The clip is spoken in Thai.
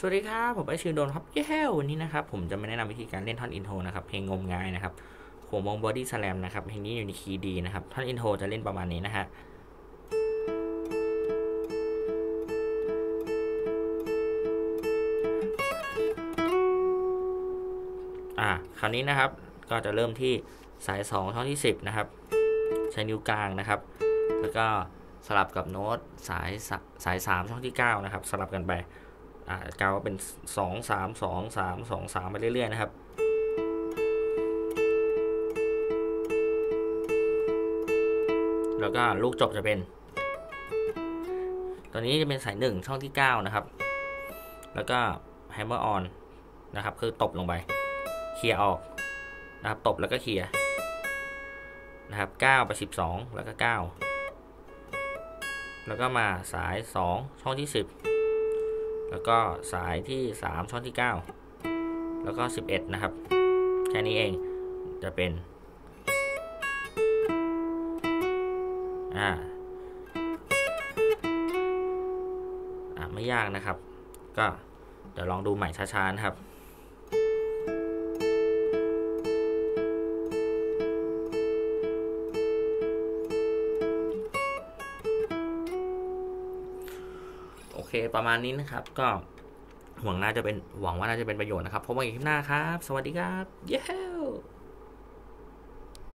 สวัสดีครับผมไอชิวโดนครับเย้วันนี้นะครับผมจะมาแนะนำวิธีการเล่นท่อนอินโทรนะครับเพลงงมงายนะครับของวงบอดี้สแลมนะครับเพลงนี้อยู่ในคีย์ดีนะครับท่อนอินโทรจะเล่นประมาณนี้นะฮะคราวนี้นะครับก็จะเริ่มที่สาย2ท่อนที่10นะครับใช้นิ้วกลางนะครับแล้วก็สลับกับโน้ตสาย3ช่องที่9นะครับสลับกันไปกาวก็เป็น2 3 2 3 2 3ไปเรื่อยๆนะครับแล้วก็ลูกจบจะเป็นตัวนี้จะเป็นสาย1ช่องที่9นะครับแล้วก็ hammer on นะครับคือตบลงไปเคลียร์ออกนะครับตบแล้วก็เคลียร์นะครับ9ไป12แล้วก็9แล้วก็มาสาย2ช่องที่10แล้วก็สายที่3ช่องที่9แล้วก็11นะครับแค่นี้เองจะเป็นไม่ยากนะครับก็เดี๋ยวลองดูใหม่ช้าๆนะครับโอเคประมาณนี้นะครับก็หวังว่าน่าจะเป็นประโยชน์นะครับพบกันอีกคลิปหน้าครับสวัสดีครับเย้